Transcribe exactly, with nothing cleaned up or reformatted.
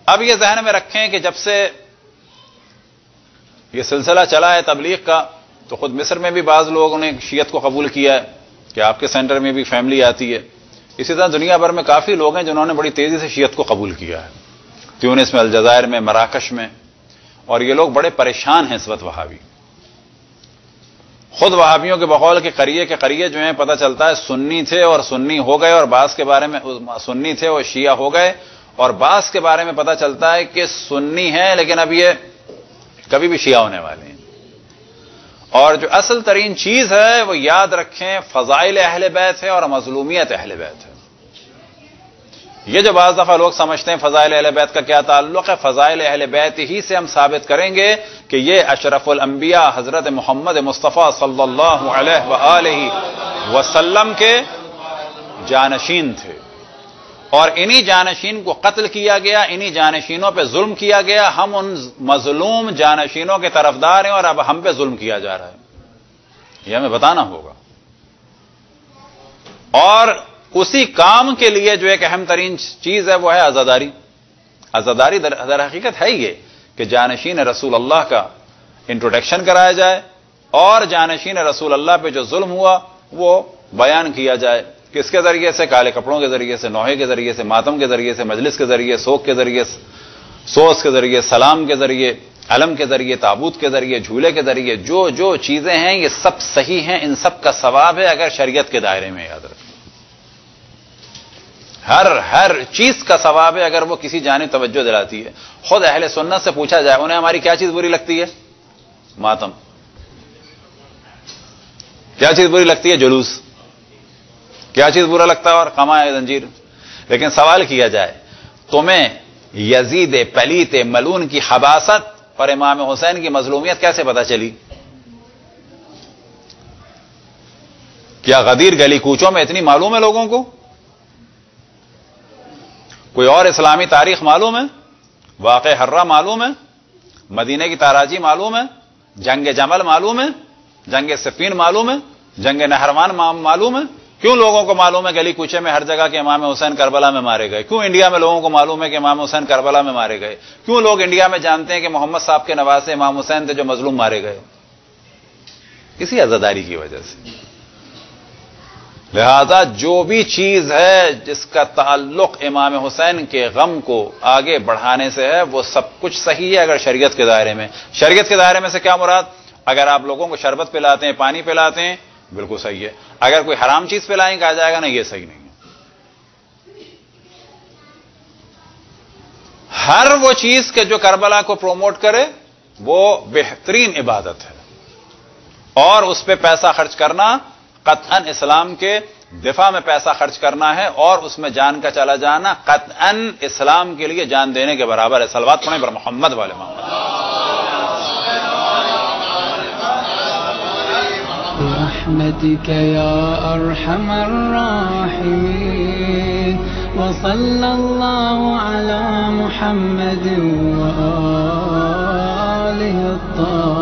اب یہ ذہن میں رکھیں کہ جب سے یہ سلسلہ چلا ہے تبلیغ کا، تو خود مصر میں بھی بعض لوگوں نے شیعت کو قبول کیا ہے کہ آپ کے سینٹر میں بھی فیملی آتی ہے. اسی طرح دنیا بھر میں کافی لوگ ہیں جنہوں نے بڑی تیزی سے شیعت کو قبول کیا ہے، تیونس میں، الجزائر میں، مراکش میں. اور یہ لوگ بڑے پریشان ہیں اس وقت وہابی. خود وہابیوں کے بقول کے قریے کے قریے جو ہیں پتہ چلتا ہے سنی تھے اور سنی ہو گئے، اور بعض کے بارے میں سنی تھے اور شیعہ ہو گئے، اور بعض کے بارے میں پتہ چلتا ہے کہ سنی ہیں لیکن اب یہ کبھی بھی شیعہ ہونے والے ہیں. اور جو اصل ترین چیز ہے وہ یاد رکھیں فضائل اہل بیت ہے اور مظلومیت اہل بیت ہے. یہ جو بعض دفعہ لوگ سمجھتے ہیں فضائل اہل بیت کا کیا تعلق ہے، فضائل اہل بیت ہی سے ہم ثابت کریں گے کہ یہ اشرف الانبیاء حضرت محمد مصطفیٰ صلی اللہ علیہ وآلہ وسلم کے جانشین تھے، اور انہی جانشین کو قتل کیا گیا، انہی جانشینوں پہ ظلم کیا گیا. ہم ان مظلوم جانشینوں کے طرفدار ہیں اور اب ہم پہ ظلم کیا جا رہا ہے، یہ ہمیں بتانا ہوگا. اور اسی کام کے لیے جو ایک اہم ترین چیز ہے وہ ہے عزاداری. عزاداری در, در حقیقت ہے یہ کہ جانشین رسول اللہ کا انٹروڈکشن کرایا جائے اور جانشین رسول اللہ پہ جو ظلم ہوا وہ بیان کیا جائے. کس کے ذریعے سے؟ کالے کپڑوں کے ذریعے سے، نوحے کے ذریعے سے، ماتم کے ذریعے سے، مجلس کے ذریعے، سوک کے ذریعے، سوس کے ذریعے، سلام کے ذریعے، علم کے ذریعے، تابوت کے ذریعے، جھولے کے ذریعے. جو جو چیزیں ہیں یہ سب صحیح ہیں، ان سب کا ثواب ہے اگر شریعت کے دائرے میں. یاد رکھیں ہر ہر چیز کا ثواب ہے اگر وہ کسی جانب توجہ دلاتی ہے. خود اہل سنت سے پوچھا جائے انہیں ہماری کیا چیز بری لگتی ہے؟ ماتم. کیا چیز بری لگتی ہے؟ جلوس. کیا چیز برا لگتا ہے؟ اور قمع زنجیر. لیکن سوال کیا جائے تمہیں یزید پلیت ملون کی حباست اور امام حسین کی مظلومیت کیسے پتہ چلی؟ کیا غدیر گلی کوچوں میں اتنی معلوم ہے لوگوں کو؟ کوئی اور اسلامی تاریخ معلوم ہے؟ واقع حرہ معلوم ہے؟ مدینہ کی تاراجی معلوم ہے؟ جنگ جمل معلوم ہے؟ جنگ صفین معلوم ہے؟ جنگ نہروان معلوم ہے؟ کیوں لوگوں کو معلوم ہے گلی کوچے میں ہر جگہ کہ امام حسین کربلا میں مارے گئے؟ کیوں انڈیا میں لوگوں کو معلوم ہے کہ امام حسین کربلا میں مارے گئے؟ کیوں لوگ انڈیا میں جانتے ہیں کہ محمد صاحب کے نواسے امام حسین تھے جو مظلوم مارے گئے؟ کسی عزاداری کی وجہ سے. لہذا جو بھی چیز ہے جس کا تعلق امام حسین کے غم کو آگے بڑھانے سے ہے وہ سب کچھ صحیح ہے اگر شریعت کے دائرے میں. شریعت کے دائرے میں سے کیا مراد؟ اگر آپ لوگوں کو شربت پلاتے ہیں، پانی پلاتے ہیں، بالکل صحیح ہے. اگر کوئی حرام چیز پلائیں کہا جائے گا نا یہ صحیح نہیں ہے. ہر وہ چیز کے جو کربلا کو پروموٹ کرے وہ بہترین عبادت ہے، اور اس پہ پیسہ خرچ کرنا قطعاً اسلام کے دفاع میں پیسہ خرچ کرنا ہے، اور اس میں جان کا چلا جانا قطعاً اسلام کے لیے جان دینے کے برابر ہے. صلوات پڑھیں پر محمد والے محمد. برحمتك يا أرحم الراحمين وصلى الله على محمد وآله الطاهرين.